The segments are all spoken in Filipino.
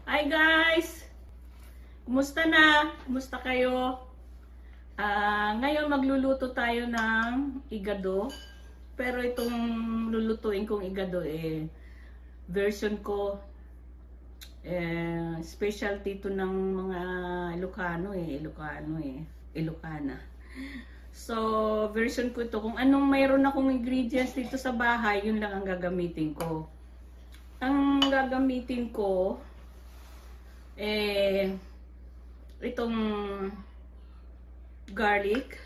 Hi guys! Kumusta na? Kumusta kayo? Ngayon magluluto tayo ng igado. Pero itong lulutuin kong igado version ko specialty to ng mga Ilocana. So, version ko ito. Kung anong mayroon akong ingredients dito sa bahay, yun lang ang gagamitin ko. Ang gagamitin ko itong garlic,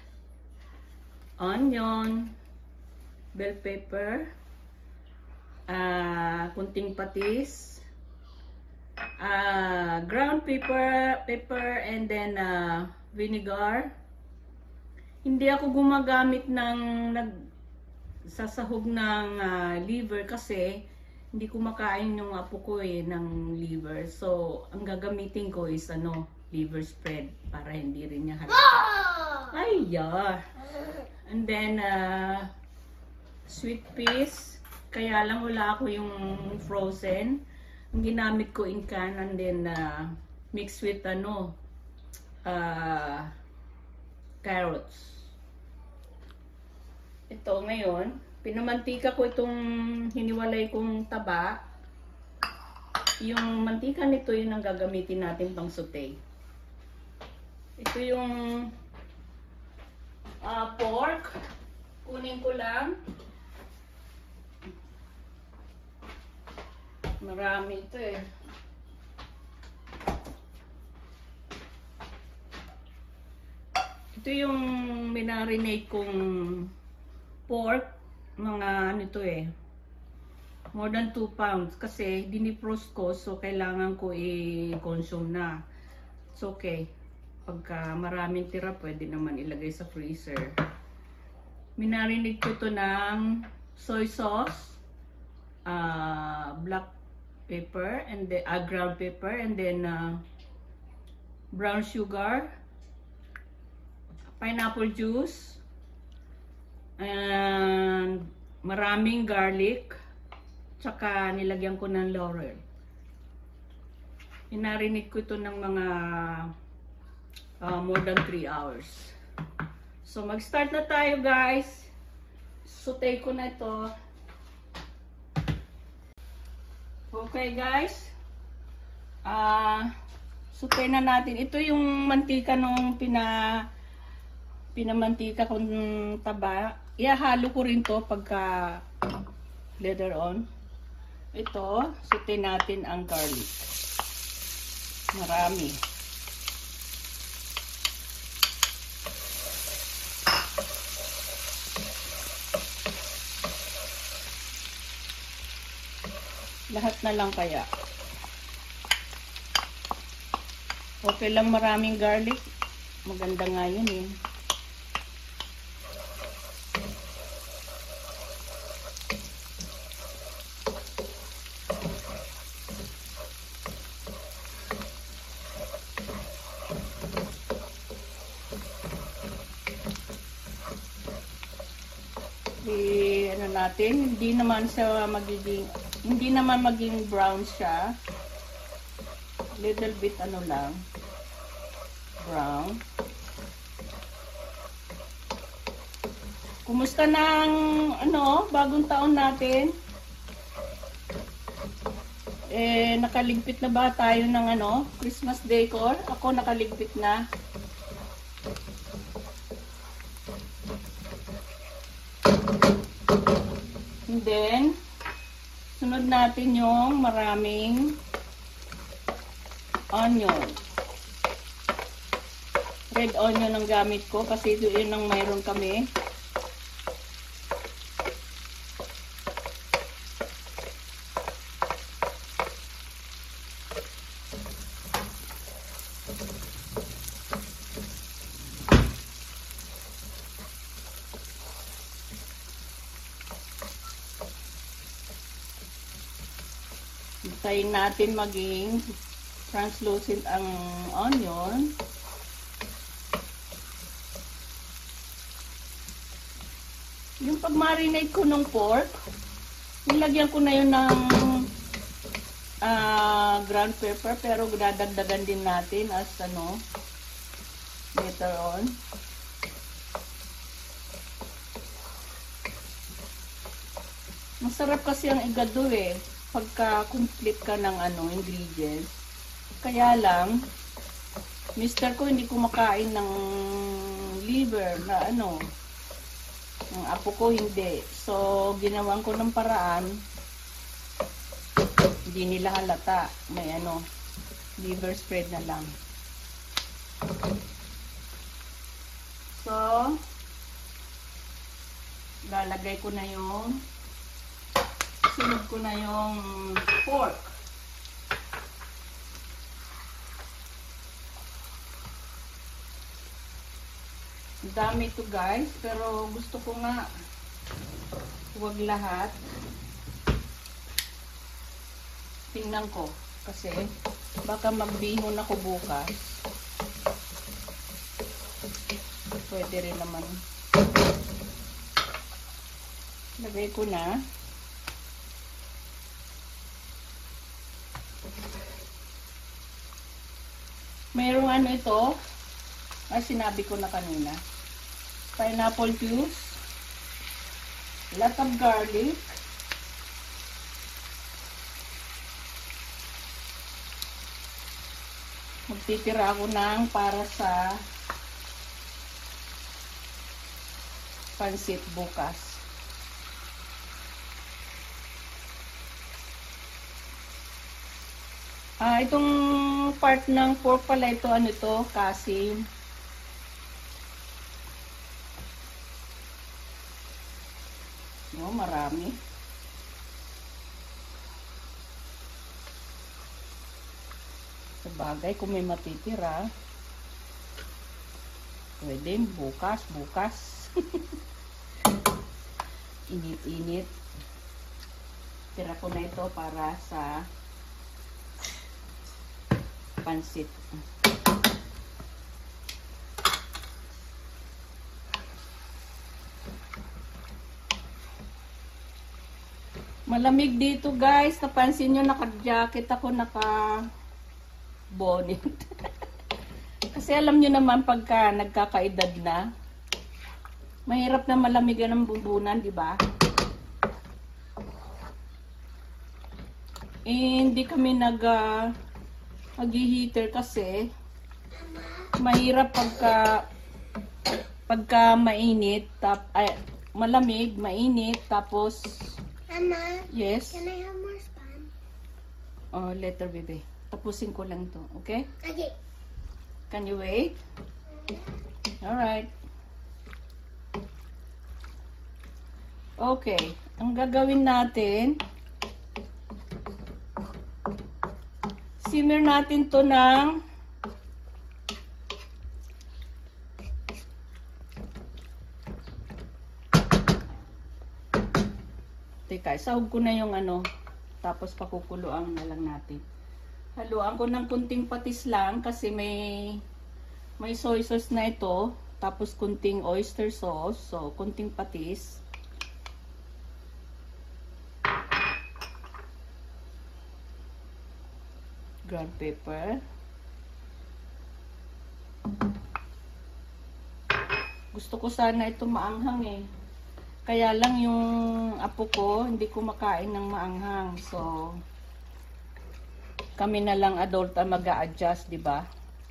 onion, bell pepper, kunting patis, ground pepper, and then vinegar. Hindi ako gumagamit ng nagsasahog ng liver kasi hindi kumakain yung apo ko ng liver. So, ang gagamitin ko is liver spread para hindi rin niya halata. Ay, yeah. And then, sweet peas. Kaya lang wala ako yung frozen. Ang ginamit ko in can and then mixed with carrots. Ito ngayon, pinamantika ko itong hiniwalay kong taba. Yung mantika nito yun ang gagamitin natin pang saute. Ito yung pork. Kunin ko lang. Marami ito Ito yung minarinate kong pork. Mga more than 2 pounds kasi dinifrost ko, so kailangan ko i-consume na. It's okay. Pagka maraming tira, pwede naman ilagay sa freezer. Minarinate ko to ng soy sauce, black pepper, and then ground pepper, and then brown sugar, pineapple juice, and maraming garlic, tsaka nilagyan ko ng laurel. Inarinate ko ito ng mga more than 3 hours. So mag-start na tayo guys. Saute ko na ito. Okay guys, saute na natin. Ito yung mantika nung pinamantika kong taba. Ihahalo ko rin to pagka later on. Ito, saute natin ang garlic. Marami. Lahat na lang kaya. Okay lang maraming garlic. Maganda nga yun natin, hindi naman maging brown siya. Little bit lang brown. Kumusta ng bagong taon natin? Nakaligpit na ba tayo ng Christmas decor? Ako nakaligpit na. And then, sunod natin yung maraming onion. Red onion ang gamit ko kasi ito yun ang mayroon kami. Hintayin natin maging translucent ang onion. Yung pag-marinate ko ng pork, nilagyan ko na yun ng ground pepper, pero dadagdagan din natin as ano later on. Masarap kasi ang igado eh pagka complete ka ng ano ingredients. Kaya lang mister ko hindi kumakain ng liver na ano. Ang apo ko hindi. So ginawan ko ng paraan hindi nila halata. May ano liver spread na lang. So lalagay ko na yung sunod ko na yung pork. Dami ito guys, pero gusto ko nga huwag lahat. Tingnan ko kasi baka magbihon ako bukas. Pwede rin naman. Lagay ko na. Mayroong ano ito, sinabi ko na kanina. Pineapple juice, lot of garlic, magtitira ako ng para sa pansit bukas. Itong part ng pork pala ito, ano ito, kasim. No, marami. Sabagay, kung may matitira, pwede bukas. Init-init. Tira ko na ito para sa pansit. Malamig dito guys. Napansin nyo, naka-jacket ako, naka-bonnet. Kasi alam nyo naman pagka nagkakaedad na, mahirap na malamigan ng bumbunan, di ba? Hindi kami mag-heater kasi mahirap pagka mainit, malamig, mainit, tapos Mama, yes. can I have more spam? Oh, later, baby. Tapusin ko lang to, okay? Okay. Can you wait? Alright. Okay. Ang gagawin natin, simmer natin to ng teka, sahog ko na yung ano, tapos pakukuluan na lang natin. Haluan ko ng kunting patis lang kasi may soy sauce na ito, tapos kunting oyster sauce, so kunting patis. Ground pepper. Gusto ko sana ito maanghang eh. Kaya lang yung apo ko, hindi kumakain ng maanghang. So, kami na lang adult ang mag-a-adjust, di ba?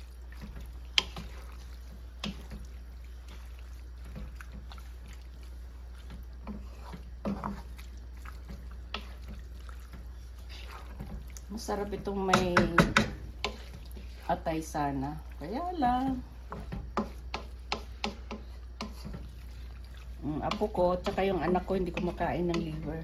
Masarap itong may atay sana. Kaya lang. Apo ko, tsaka yung anak ko, hindi kumakain ng liver.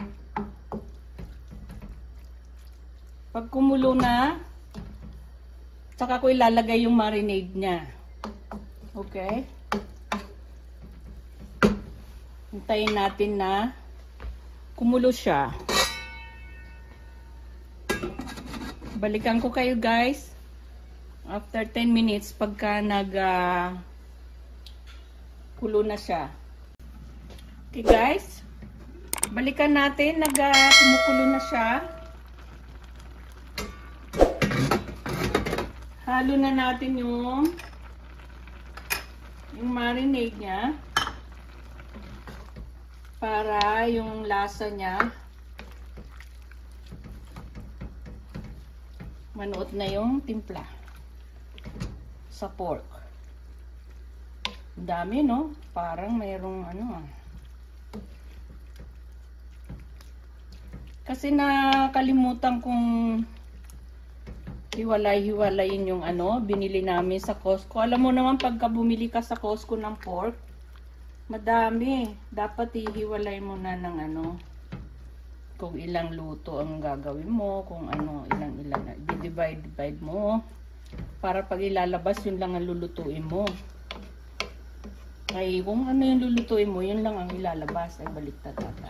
Pag kumulo na, tsaka ko ilalagay yung marinade niya. Okay? Hintayin natin na kumulo siya. Balikan ko kayo guys after 10 minutes pagka kulo na siya. Okay guys, balikan natin, kumukulo na siya. Halo na natin yung marinade niya para yung lasa niya manuot na yung timpla sa pork. Ang dami, no? Parang mayroong ano ah. Kasi nakalimutan kong hiwalay-hiwalayin yung ano, binili namin sa Costco. Alam mo naman pagka bumili ka sa Costco ng pork, madami. Dapat ihiwalay mo na ng ano, kung ilang luto ang gagawin mo, kung ano, ilang, divide mo. Para pag ilalabas, yun lang ang lulutuin mo. Ay, kung ano yung lulutuin mo, yun lang ang ilalabas. Ay, baliktad ata.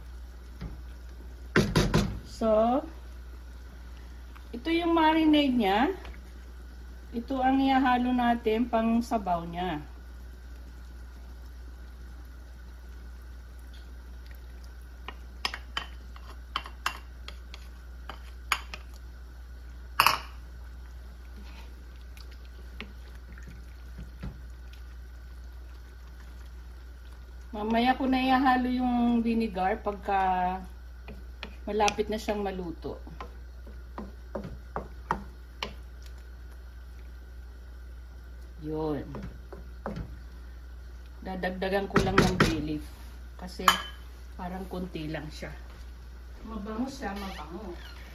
So, ito yung marinade niya. Ito ang ihahalo natin pang sabaw niya. Mamaya ko na ihahalo yung vinegar pagka malapit na siyang maluto. Yun. Dadagdagan ko lang ng bay leaf. Kasi parang konti lang siya. Mabango siya, mabango.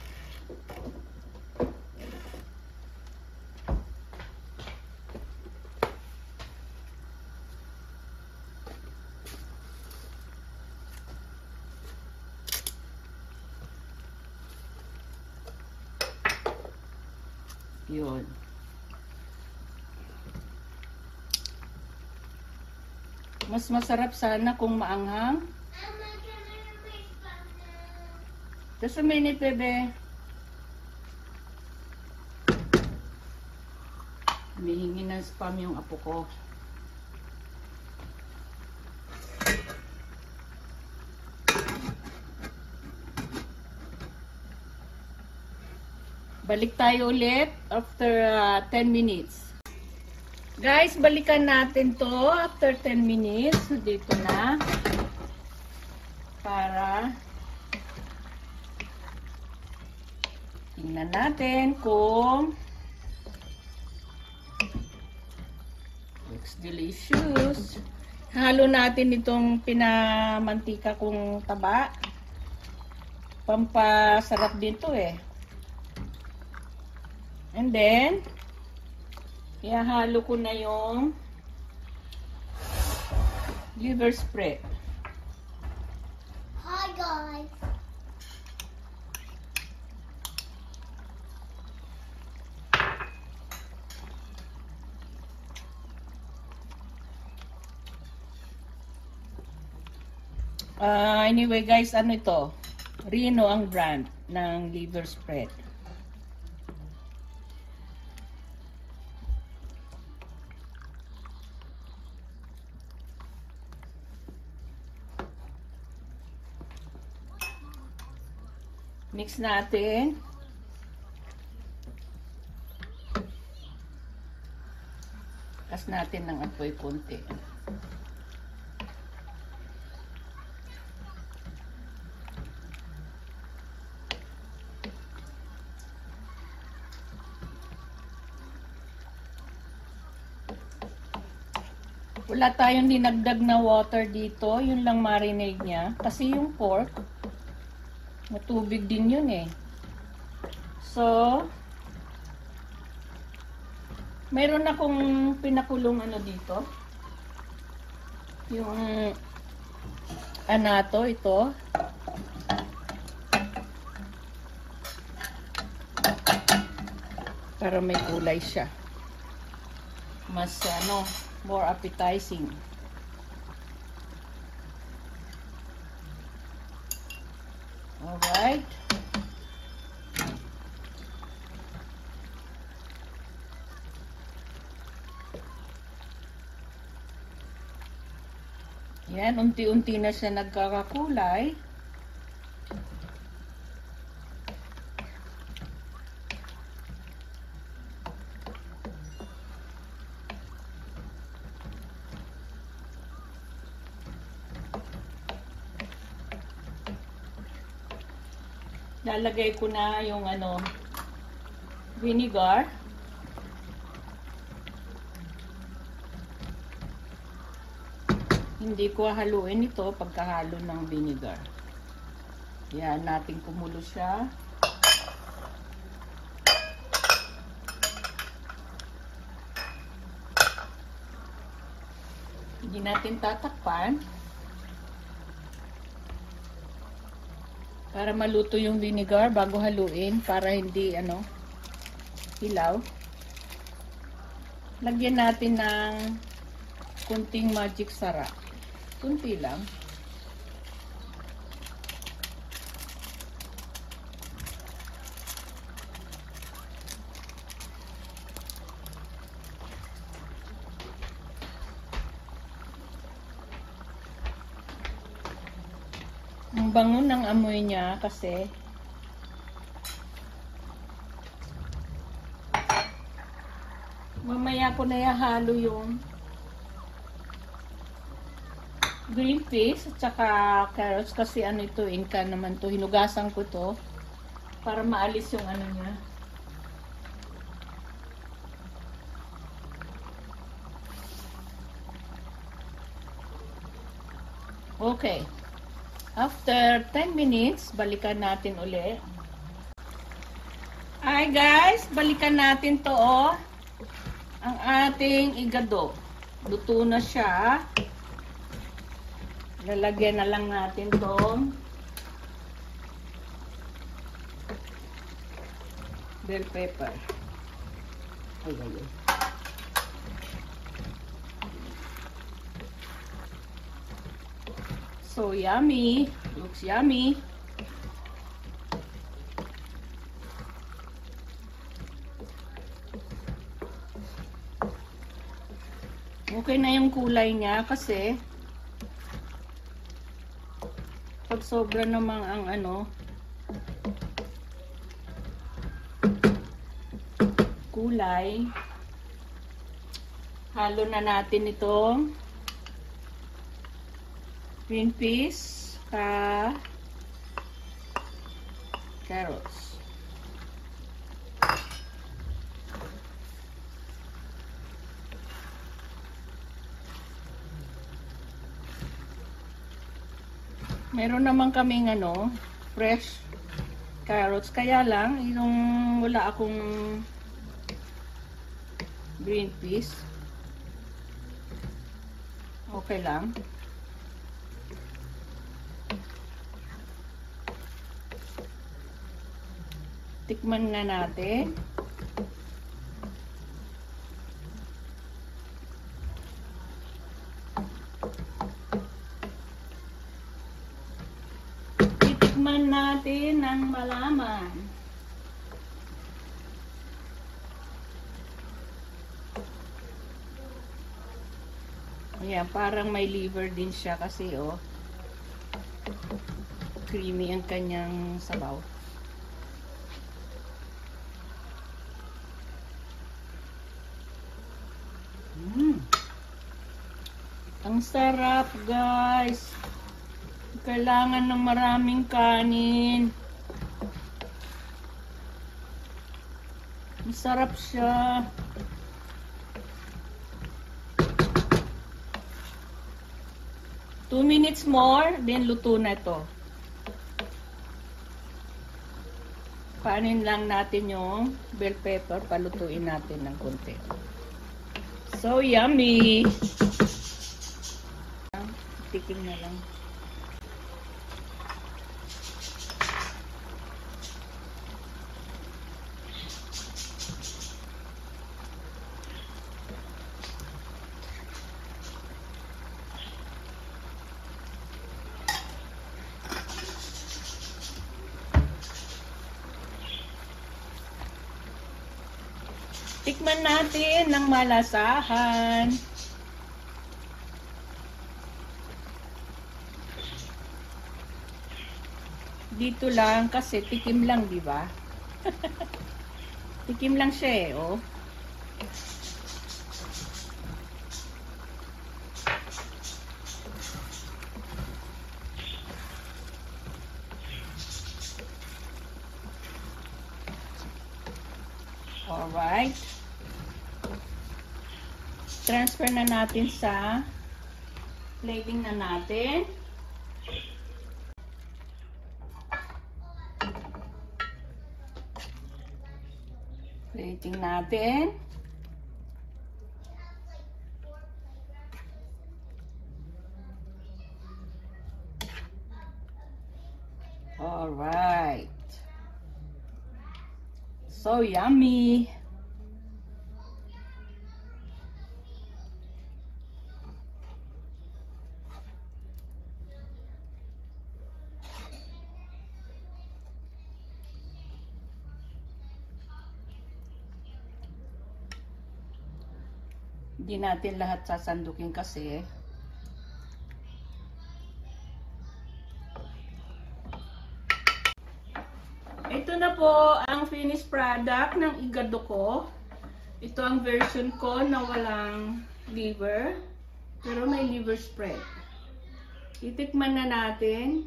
Yun. Mas masarap sana kung maanghang. Just a minute, bebe. Humihingi ng spam yung apo ko. Balik tayo ulit after 10 minutes. Guys, balikan natin to after 10 minutes. Dito na. Para tingnan natin kung looks delicious. Halo natin itong pinamantika kong taba. Pampasarap din to eh. And then, ihahalo ko na yung liver spread. Hi guys. Anyway guys, ano ito? Reno ang brand ng liver spread. Mix natin. Kas natin ng apoy konti. Wala tayong dinagdag na water dito. Yun lang marinade niya. Kasi yung pork, matubig din yun eh. So, mayroon akong pinakulong ano dito. Yung anato, ito. Para may kulay siya. Mas ano, more appetizing. Alright. Yan, unti-unti na siya nagkakakulay. lalagay ko na yung ano, vinegar. Hindi ko haluin ito pagkahalo ng vinegar. Yan, natin kumulo siya. Hindi natin tatakpan para maluto yung vinegar bago haluin, para hindi ano, hilaw. Lagyan natin ng kunting magic sarap. Kunti lang. Ang bango ng amoy niya kasi mamaya ko na ihalo yung green peas at saka carrots kasi ano ito, inka naman to. Hinugasan ko to para maalis yung ano niya. Okay. After 10 minutes, balikan natin uli. Hi guys, balikan natin to oh. Ang ating igado. Luto na siya. Lalagyan na lang natin tong bell pepper. Ay, ay, ay. So yummy. Looks yummy. Okay na yung kulay niya kasi pag sobra namang ang ano kulay, halo na natin itong green peas, carrots. Meron naman kaming ano, fresh carrots, kaya lang yung wala akong green peas. Okay lang. Tikman na natin. Titikman natin ng malaman. Ayan, parang may liver din siya kasi oh, creamy ang kanyang sabaw. Ang sarap guys. Kailangan ng maraming kanin. Masarap siya. Two minutes more, then luto na ito. Paanin lang natin yung bell pepper, palutuin natin ng konti. So yummy! Tikim na lang. Tikman natin ng malasahan. Dito lang kasi tikim lang, di ba? Tikim lang siya eh, oh. Alright. Transfer na natin sa plating na natin. Plating natin. Alright. So yummy. Hindi natin lahat sasandukin kasi ito na po ang finished product ng igado ko. Ito ang version ko na walang liver, pero may liver spread. Titikman na natin.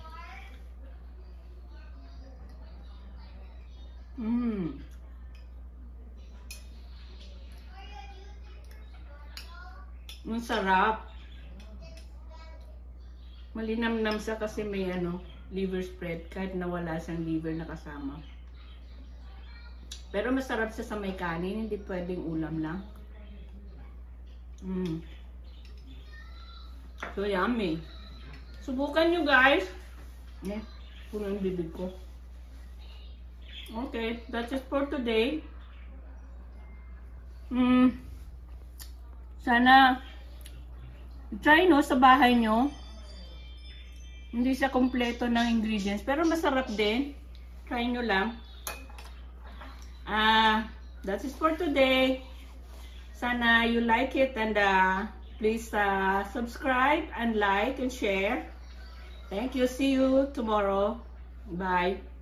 Ang sarap. Malinamnam siya kasi may liver spread kahit nawala siyang liver na kasama. Pero masarap siya sa may kanin, hindi pwedeng ulam lang. So yummy. Subukan nyo guys. Puno yung bibig ko. Okay, that's it for today. Sana try sa bahay nyo. Hindi siya kompleto ng ingredients, pero masarap din. Try nyo lang. That's it for today. Sana you like it and please subscribe and like and share. Thank you. See you tomorrow. Bye.